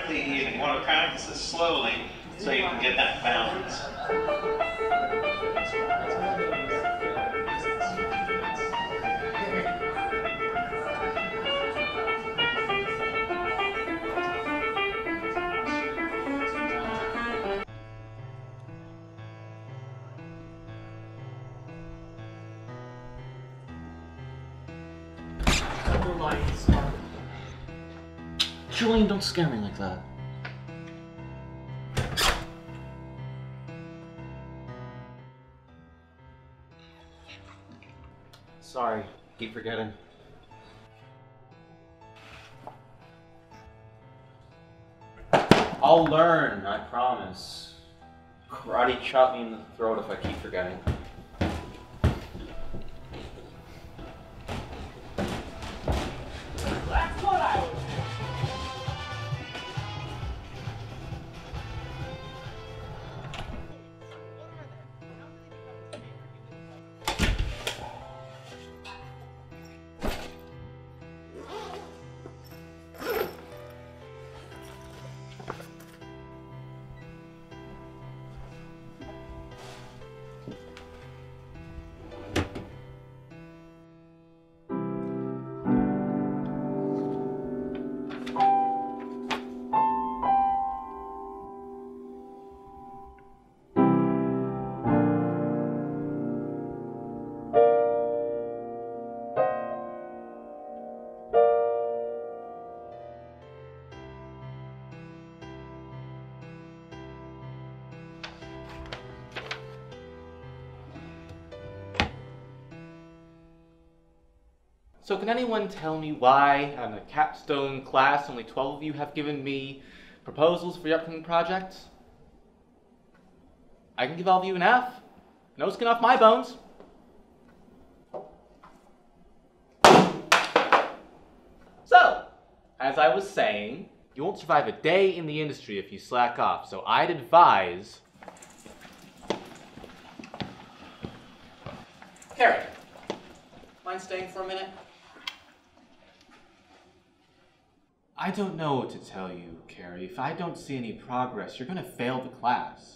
quickly, you want to practice it slowly so you can get that balance. Julian, don't scare me like that. Sorry, keep forgetting. I'll learn, I promise. Karate chop me in the throat if I keep forgetting. That's what I would do. So can anyone tell me why, on a capstone class, only 12 of you have given me proposals for your upcoming projects? I can give all of you an F. No skin off my bones. So, as I was saying, you won't survive a day in the industry if you slack off, so I'd advise... Carrie, mind staying for a minute? I don't know what to tell you, Carrie. If I don't see any progress, you're gonna fail the class.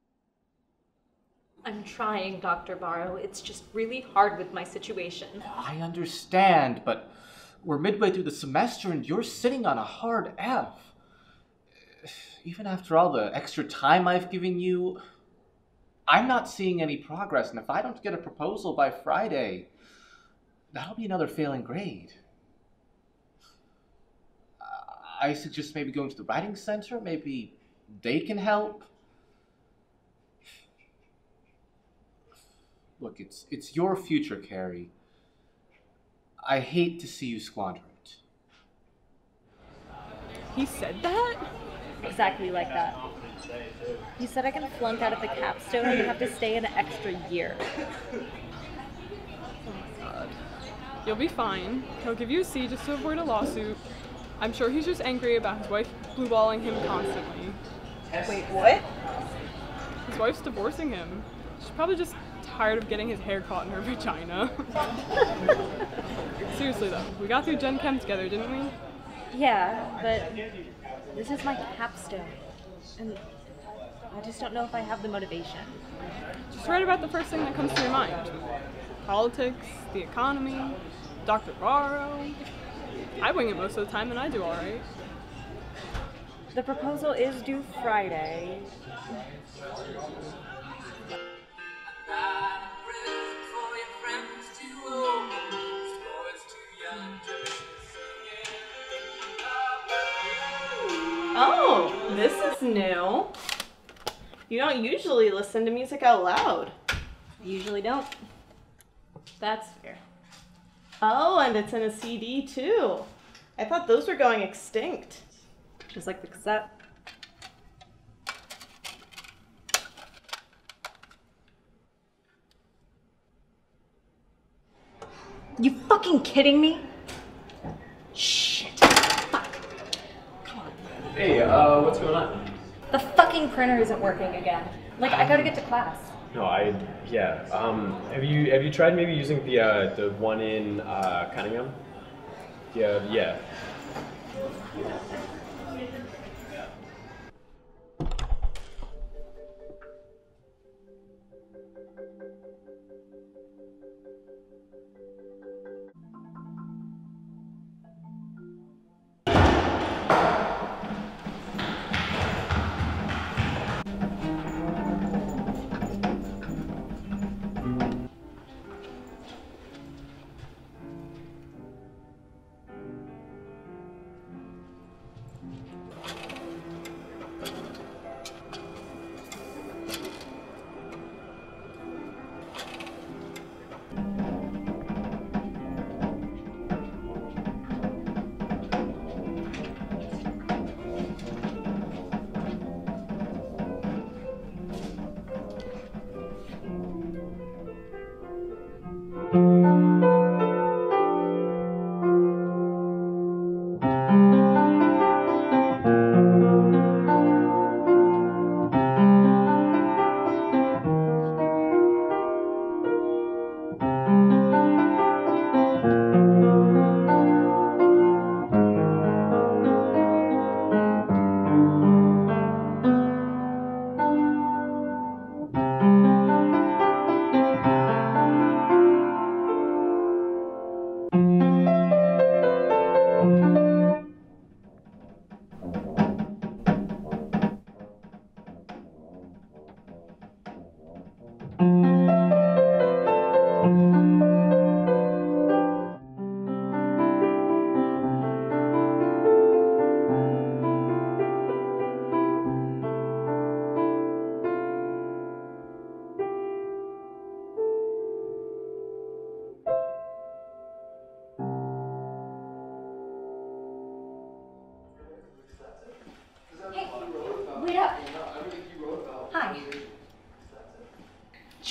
I'm trying, Dr. Barrow. It's just really hard with my situation. I understand, but we're midway through the semester and you're sitting on a hard F. Even after all the extra time I've given you, I'm not seeing any progress, and if I don't get a proposal by Friday, that'll be another failing grade. I suggest maybe going to the writing center. Maybe they can help. Look, it's your future, Carrie. I hate to see you squander it. He said that? Exactly like that. He said I can flunk out of the capstone and have to stay an extra year. Oh my god. You'll be fine. He'll give you a C just to avoid a lawsuit. I'm sure he's just angry about his wife blueballing him constantly. Wait, what? His wife's divorcing him. She's probably just tired of getting his hair caught in her vagina. Seriously though, we got through Gen Chem together, didn't we? Yeah, but this is my capstone. And I just don't know if I have the motivation. Just write about the first thing that comes to your mind. Politics, the economy, Dr. Barrow. I wing it most of the time and I do alright. The proposal is due Friday. Oh, this is new. You don't usually listen to music out loud. Usually don't. That's fair. Oh, and it's in a CD too. I thought those were going extinct. Just like the cassette. You fucking kidding me? Shit. Fuck. Come on. Hey, what's going on? The fucking printer isn't working again. Like, I gotta get to class. No, yeah. Have you tried maybe using the one in Cunningham? Yeah.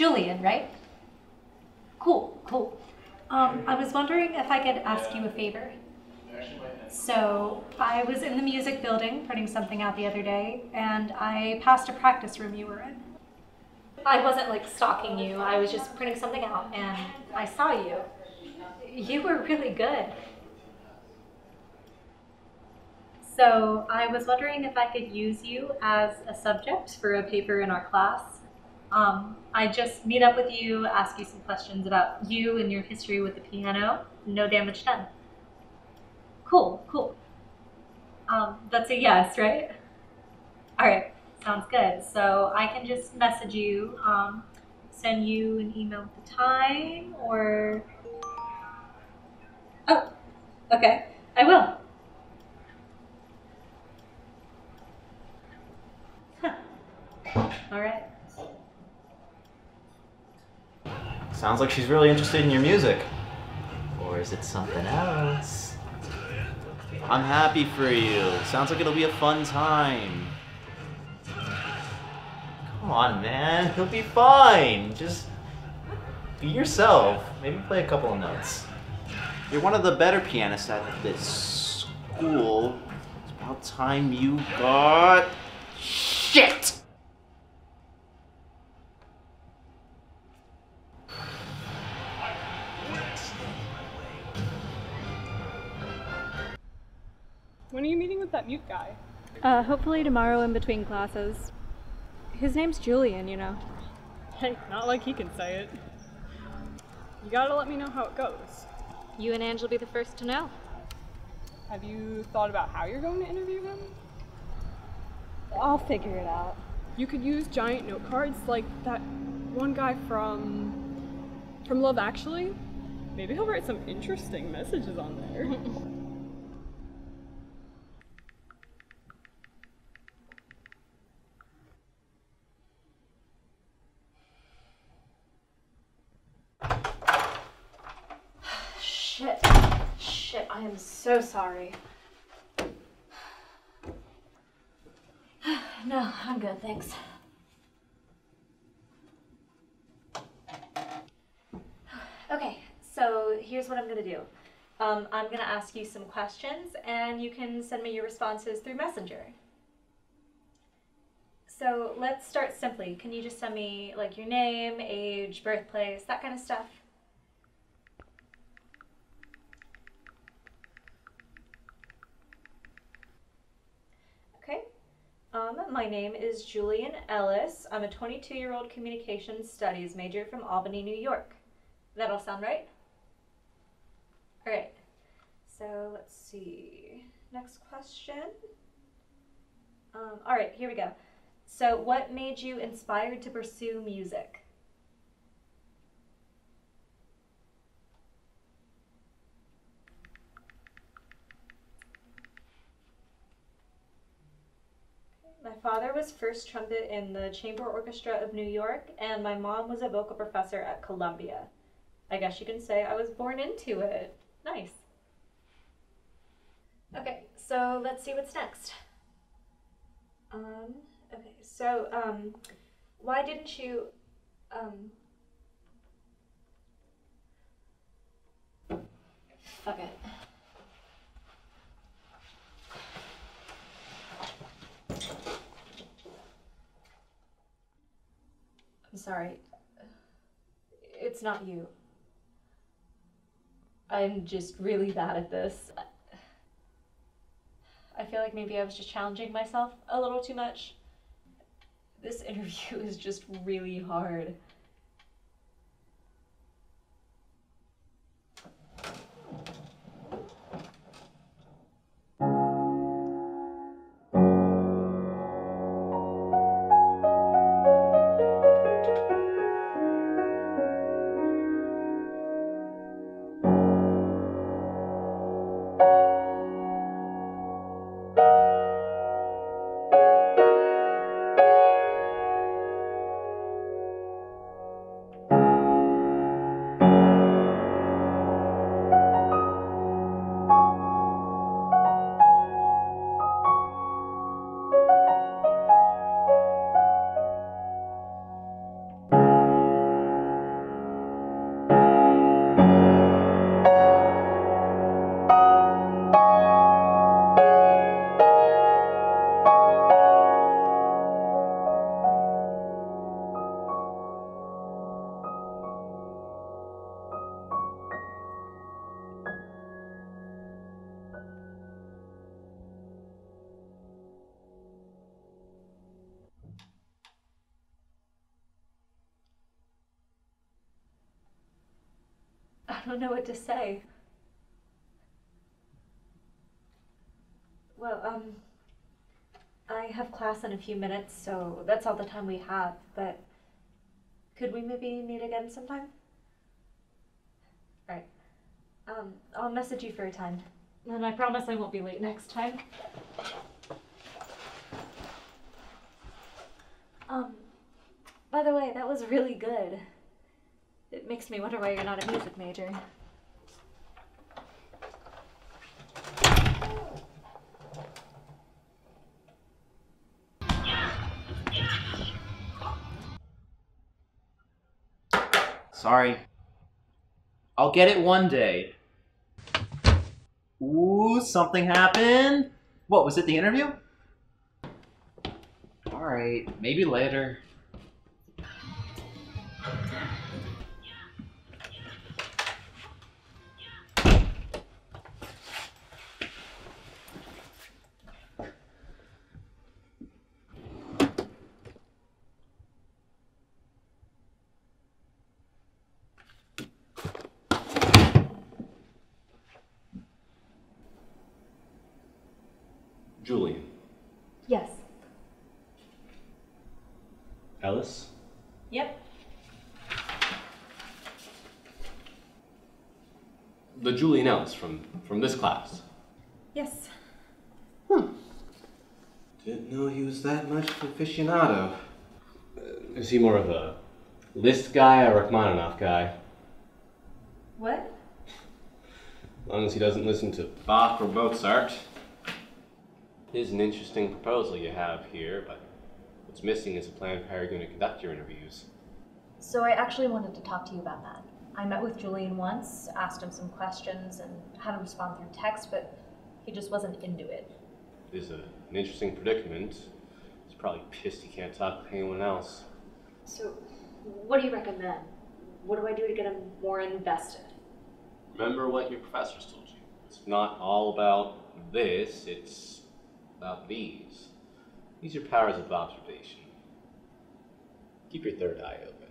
Julian, right? Cool, cool. I was wondering if I could ask you a favor. So, I was in the music building putting something out the other day, and I passed a practice room you were in. I wasn't like stalking you, I was just printing something out, and I saw you. You were really good. So, I was wondering if I could use you as a subject for a paper in our class. I just meet up with you, ask you some questions about you and your history with the piano. No damage done. Cool, cool. That's a yes, right? All right, sounds good. So I can just message you, send you an email with the time, or... Oh, okay, I will. All right. Sounds like she's really interested in your music. Or is it something else? I'm happy for you. Sounds like it'll be a fun time. Come on, man. It'll be fine. Just be yourself. Maybe play a couple of notes. You're one of the better pianists at this school. It's about time you got... Shit! When are you meeting with that mute guy? Hopefully tomorrow in between classes. His name's Julian, you know. Hey, not like he can say it. You gotta let me know how it goes. You and Ange will be the first to know. Have you thought about how you're going to interview him? I'll figure it out. You could use giant note cards like that one guy from Love Actually. Maybe he'll write some interesting messages on there. Shit, I am so sorry. No, I'm good, thanks. Okay, so here's what I'm gonna do. I'm gonna ask you some questions, and you can send me your responses through Messenger. So let's start simply. Can you just send me like your name, age, birthplace, that kind of stuff? Okay. My name is Julian Ellis. I'm a 22-year-old communications studies major from Albany, New York. That all sound right? All right. So let's see. Next question. All right, here we go. So what made you inspired to pursue music? My father was first trumpet in the Chamber Orchestra of New York, and my mom was a vocal professor at Columbia. I guess you can say I was born into it. Nice. Okay, so let's see what's next. Okay, so, why didn't you, fuck it. I'm sorry. It's not you. I'm just really bad at this. I feel like maybe I was just challenging myself a little too much. This interview is just really hard. I don't know what to say. Well, I have class in a few minutes, so that's all the time we have, but could we maybe meet again sometime? Alright. I'll message you for a time. And I promise I won't be late next time. By the way, that was really good. It makes me wonder why you're not a music major. Sorry. I'll get it one day. Ooh, something happened? What, was it the interview? Alright, maybe later. Julian. Yes. Ellis? Yep. The Julian Ellis from this class. Yes. Didn't know he was that much of an aficionado. Is he more of a Liszt guy or Rachmaninoff guy? What? As long as he doesn't listen to Bach or Mozart. It is an interesting proposal you have here, but what's missing is a plan for how you're going to conduct your interviews. So I actually wanted to talk to you about that. I met with Julian once, asked him some questions, and had him respond through text, but he just wasn't into it. It is an interesting predicament. He's probably pissed he can't talk to anyone else. So, what do you recommend? What do I do to get him more invested? Remember what your professors told you. It's not all about this, it's about these. These are powers of observation. Keep your third eye open.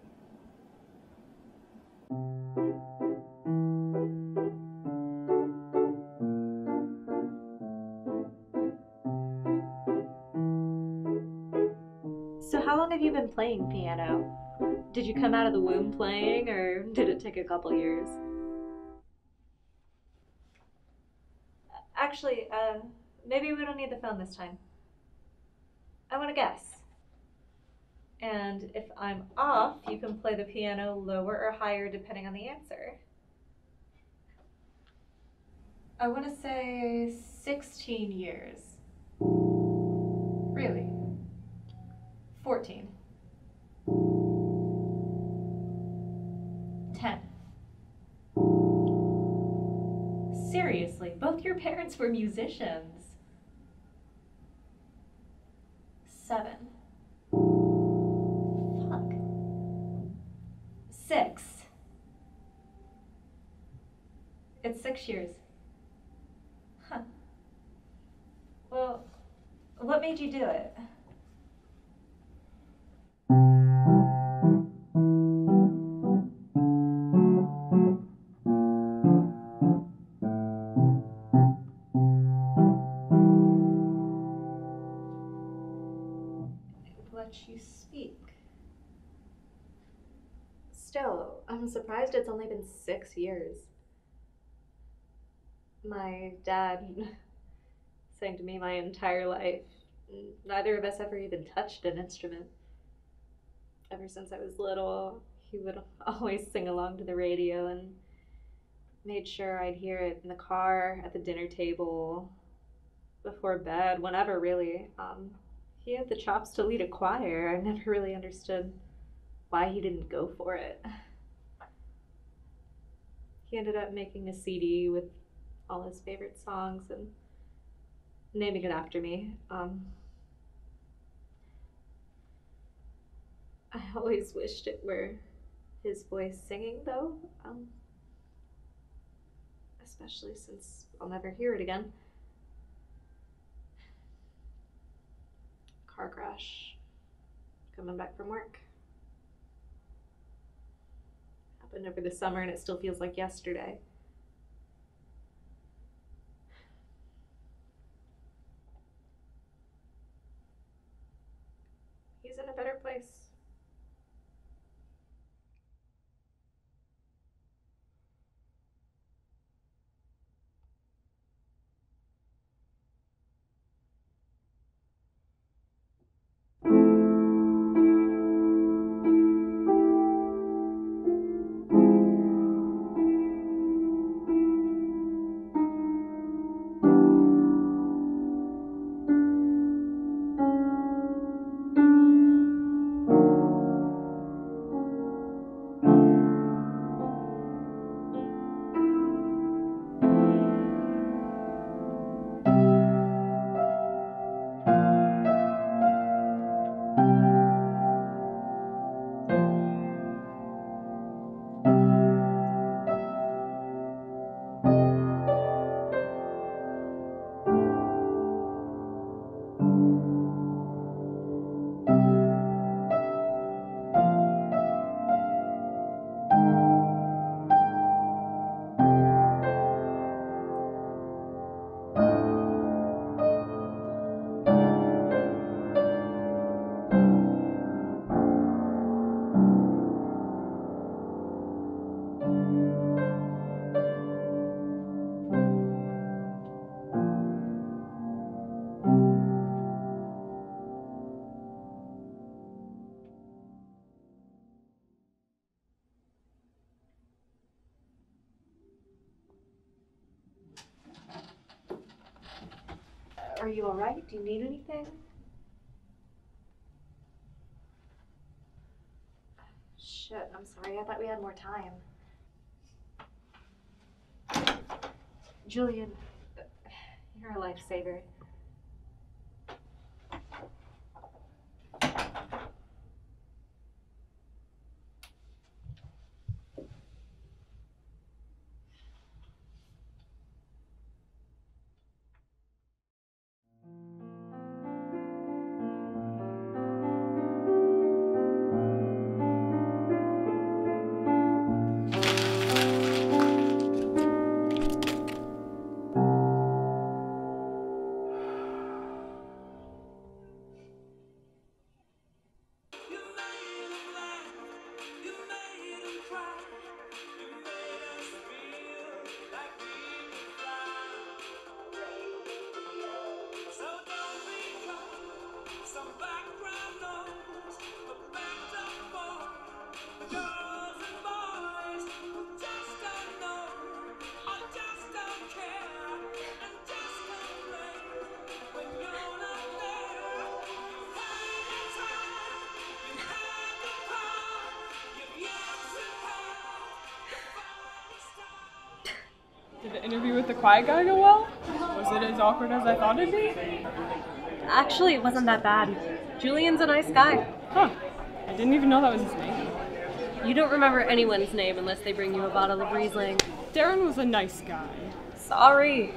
So how long have you been playing piano? Did you come out of the womb playing, or did it take a couple years? Actually, maybe we don't need the phone this time. I want to guess. And if I'm off, you can play the piano lower or higher depending on the answer. I want to say 16 years. Really? 14. 10. Seriously, both your parents were musicians. 7. Fuck. 6. It's 6 years. Huh. Well, what made you do it? Let you speak. Still, I'm surprised it's only been 6 years. My dad sang to me my entire life. Neither of us ever even touched an instrument. Ever since I was little, he would always sing along to the radio and made sure I'd hear it in the car, at the dinner table, before bed, whenever really. He had the chops to lead a choir. I never really understood why he didn't go for it. He ended up making a CD with all his favorite songs and naming it after me. I always wished it were his voice singing, though, especially since I'll never hear it again. Car crash, coming back from work. happened over the summer and it still feels like yesterday. He's in a better place. Are you alright? Do you need anything? Shit, I'm sorry. I thought we had more time. Julian, you're a lifesaver. Did the interview with the quiet guy go well? Was it as awkward as I thought it'd be? Actually, it wasn't that bad. Julian's a nice guy. Huh. I didn't even know that was his name. You don't remember anyone's name unless they bring you a bottle of Riesling. Darren was a nice guy. Sorry.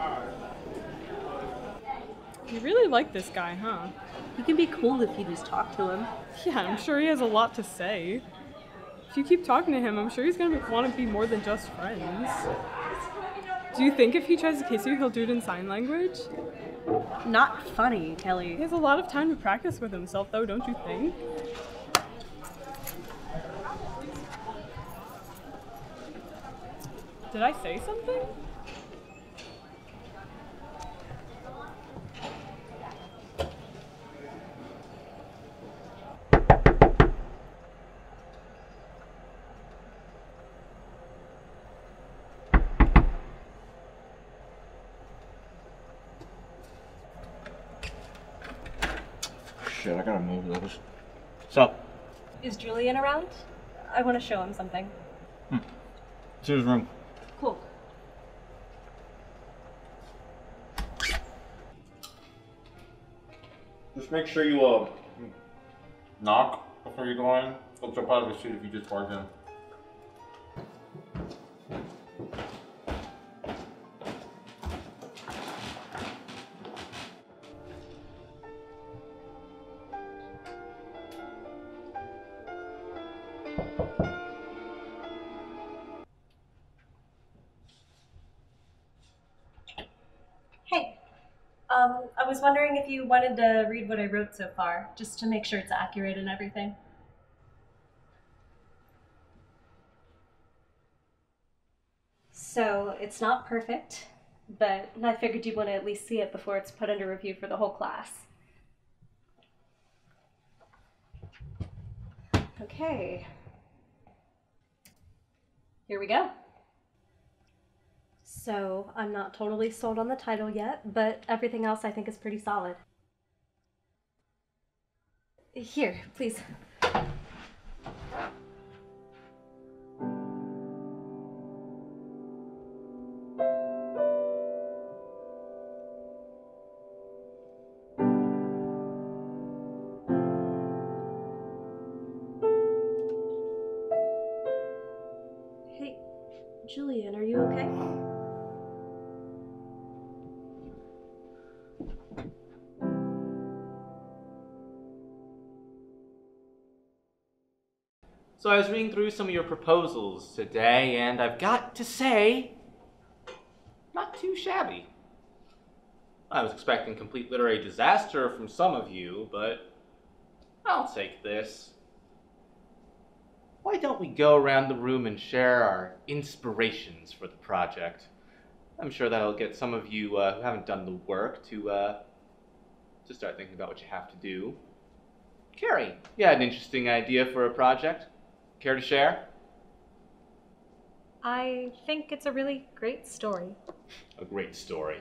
You really like this guy, huh? He can be cool if you just talk to him. Yeah, I'm sure he has a lot to say. If you keep talking to him, I'm sure he's gonna want to be more than just friends. Do you think if he tries to kiss you, he'll do it in sign language? Not funny, Kelly. He has a lot of time to practice with himself, though, don't you think? Did I say something? Shit, I gotta move those. So, Is Julian around? I want to show him something. it's his room. Cool. Just make sure you knock before you go in. He'll jump out of his seat if you just barge in. I was wondering if you wanted to read what I wrote so far, just to make sure it's accurate and everything. So, it's not perfect, but I figured you'd want to at least see it before it's put under review for the whole class. Okay. Here we go. So, I'm not totally sold on the title yet, but everything else I think is pretty solid. Here, please. Hey, Julian, are you okay? So I was reading through some of your proposals today, and I've got to say, not too shabby. I was expecting complete literary disaster from some of you, but I'll take this. Why don't we go around the room and share our inspirations for the project? I'm sure that'll get some of you who haven't done the work to start thinking about what you have to do. Carrie, you had an interesting idea for a project. Care to share? I think it's a really great story. A great story.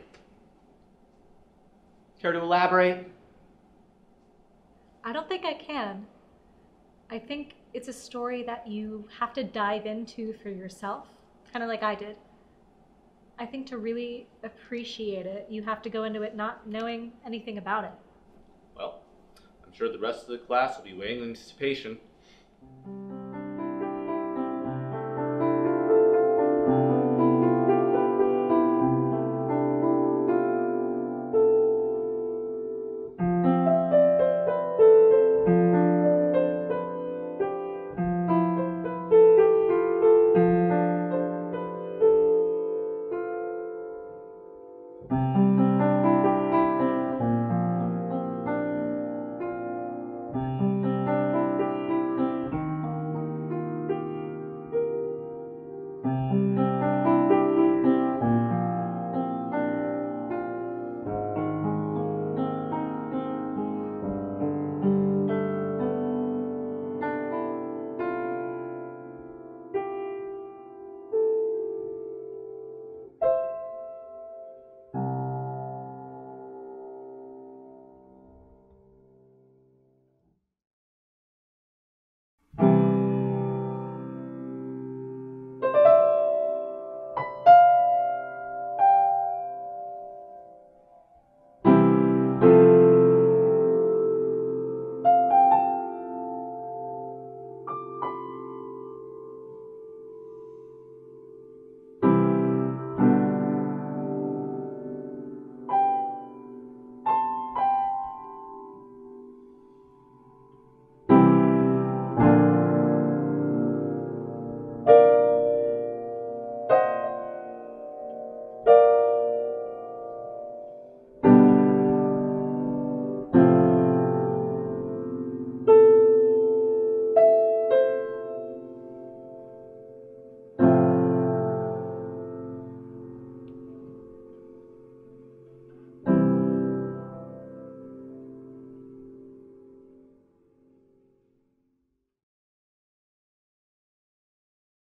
Care to elaborate? I don't think I can. I think it's a story that you have to dive into for yourself, kind of like I did. I think to really appreciate it, you have to go into it not knowing anything about it. Well, I'm sure the rest of the class will be waiting in anticipation.